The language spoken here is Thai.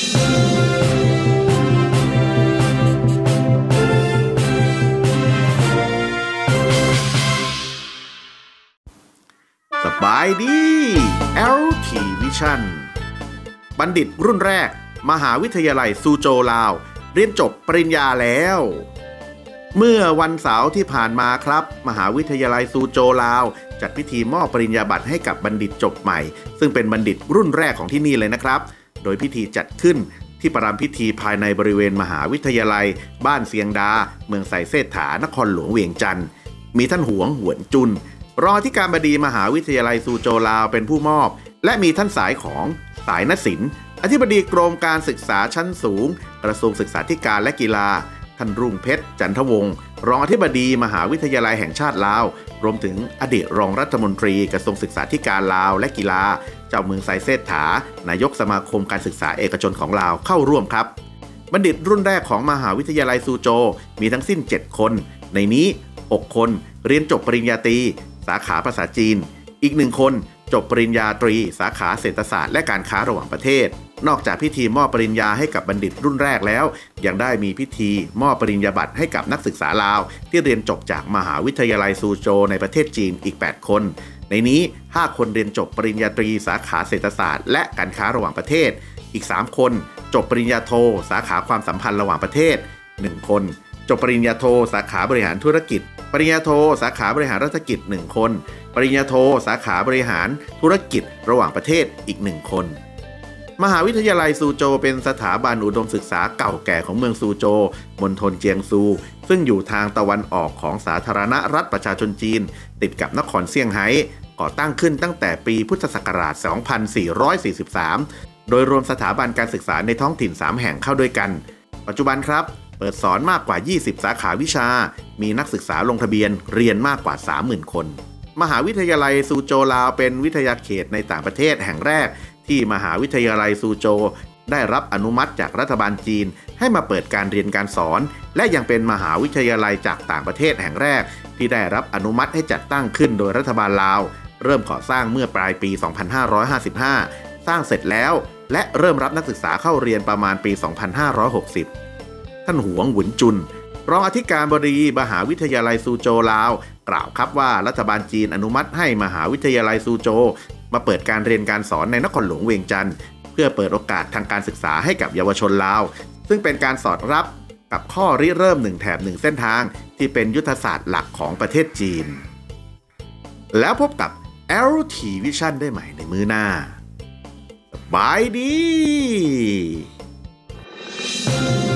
สบายดี LT Vision บัณฑิตรุ่นแรกมหาวิทยาลัยซูโจวลาวเรียนจบปริญญาแล้วเมื่อวันเสาร์ที่ผ่านมาครับมหาวิทยาลัยซูโจวลาวจัดพิธีมอบปริญญาบัตรให้กับบัณฑิตจบใหม่ซึ่งเป็นบัณฑิตรุ่นแรกของที่นี่เลยนะครับโดยพิธีจัดขึ้นที่ประรำพิธีภายในบริเวณมหาวิทยาลัยบ้านเสียงดาเมืองไสเสถานครหลวงเวียงจันทร์มีท่านหวงหวนจุนรองอธิการบดีมหาวิทยาลัยซูโจวลาวเป็นผู้มอบและมีท่านสายของสายณศิลป์อธิบดีกรมการศึกษาชั้นสูงกระทรวงศึกษาธิการและกีฬาท่านรุ่งเพชรจันทวงศ์รองอธิบดีมหาวิทยาลัยแห่งชาติลาวรวมถึงอดีตรองรัฐมนตรีกระทรวงศึกษาธิการลาวและกีฬาเจ้าเมืองไสเสถานายกสมาคมการศึกษาเอกชนของลาวเข้าร่วมครับบัณฑิตรุ่นแรกของมหาวิทยาลัยซูโจมีทั้งสิ้น7คนในนี้6คนเรียนจบปริญญาตรีสาขาภาษาจีนอีก1คนจบปริญญาตรีสาขาเศรษฐศาสตร์และการค้าระหว่างประเทศนอกจากพิธีมอบปริญญาให้กับบัณฑิตรุ่นแรกแล้วยังได้มีพิธีมอบปริญญาบัตรให้กับนักศึกษาลาวที่เรียนจบจากมหาวิทยาลัยซูโจในประเทศจีนอีก8คนในนี้5คนเรียนจบปริญญาตรีสาขาเศรษฐศาสตร์และการค้าระหว่างประเทศอีก3คนจบปริญญาโทสาขาความสัมพันธ์ระหว่างประเทศ1คนจบปริญญาโทสาขาบริหารธุรกิจปริญญาโทสาขาบริหารรัฐกิจ1คนปริญญาโทสาขาบริหารธุรกิจระหว่างประเทศอีก1คนมหาวิทยาลัยซูโจเป็นสถาบันอุดมศึกษาเก่าแก่ของเมืองซูโจมณฑลเจียงซูซึ่งอยู่ทางตะวันออกของสาธารณรัฐประชาชนจีนติดกับนครเซี่ยงไฮ้ก่อตั้งขึ้นตั้งแต่ปีพุทธศักราช 2443 โดยรวมสถาบันการศึกษาในท้องถิ่น3แห่งเข้าด้วยกันปัจจุบันครับเปิดสอนมากกว่า20สาขาวิชามีนักศึกษาลงทะเบียนเรียนมากกว่า 30,000 คนมหาวิทยาลัยซูโจวลาวเป็นวิทยาเขตในต่างประเทศแห่งแรกที่มหาวิทยาลัยซูโจวได้รับอนุมัติจากรัฐบาลจีนให้มาเปิดการเรียนการสอนและยังเป็นมหาวิทยาลัยจากต่างประเทศแห่งแรกที่ได้รับอนุมัติให้จัดตั้งขึ้นโดยรัฐบาลลาวเริ่มก่อสร้างเมื่อปลายปี 2555 สร้างเสร็จแล้วและเริ่มรับนักศึกษาเข้าเรียนประมาณปี 2560 ท่านหวงหวนจุนรองอธิการบดีมหาวิทยาลัยซูโจวลาวกล่าวครับว่ารัฐบาลจีนอนุมัติให้มหาวิทยาลัยซูโจวมาเปิดการเรียนการสอนในนครหลวงเวียงจันทร์เพื่อเปิดโอกาสทางการศึกษาให้กับเยาวชนลาวซึ่งเป็นการสอดรับกับข้อริเริ่ม1แถบ1เส้นทางที่เป็นยุทธศาสตร์หลักของประเทศจีนแล้วพบกับ LT Vision ได้ใหม่ในมื้อหน้าสบายดี